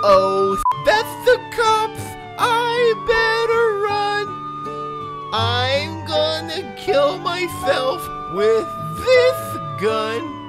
Uh-oh, that's the cops! I better run! I'm gonna kill myself with this gun!